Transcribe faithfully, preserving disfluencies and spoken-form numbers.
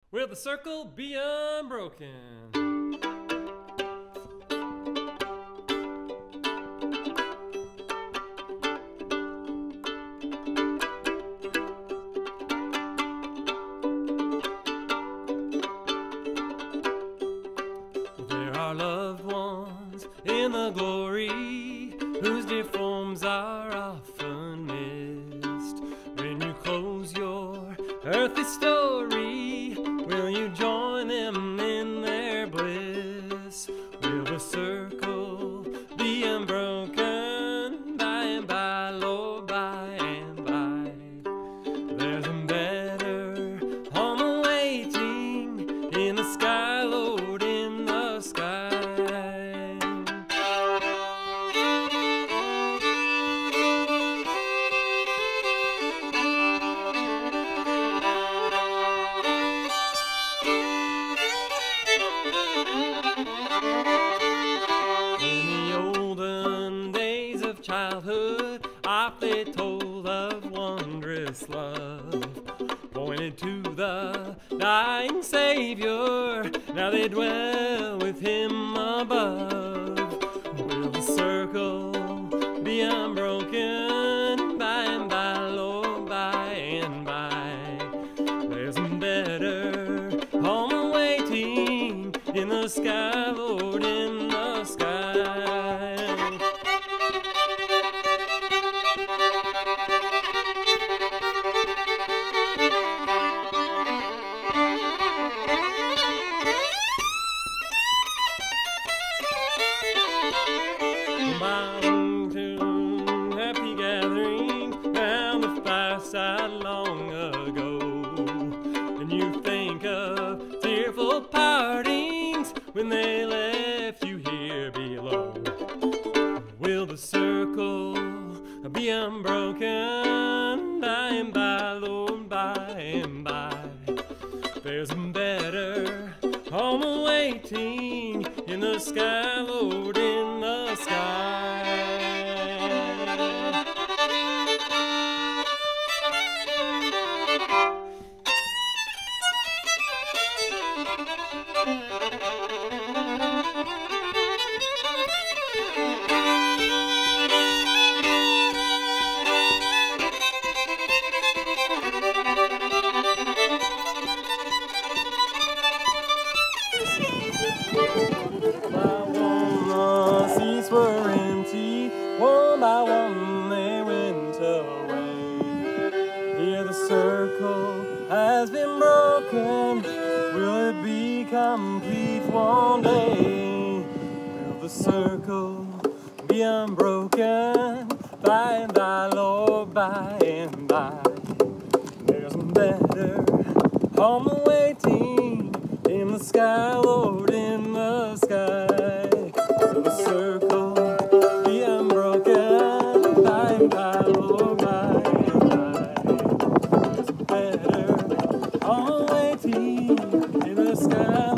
Will the circle be unbroken? There are loved ones in the glory whose dear forms are often missed. When you close your earthly story, will you join them in their bliss? Will the circle be unbroken by and by, Lord, by and by? There's a better home awaiting in the sky, Lord, in the sky. In the olden days of childhood, oft they told of wondrous love, pointed to the dying Savior. Now they dwell with him above. Will the circle be unbroken by and by, Lord, by and by? There's a better home awaiting in the sky, Lord, in the sky. Mountain happy gathering round the fireside long ago, and you think of tearful partings when they left you here below. Will the circle be unbroken by and by, Lord, by and by? There's a better home awaiting in the sky, Lord, in the sky. Were empty, one by one they went away. Here the circle has been broken, will it be complete one day? Will the circle be unbroken by and by, Lord, by and by? There's a better home awaiting in the sky, Lord, in the sky. Will the circle be unbroken by and by, Lord, by and by? There's a better home waiting in the sky.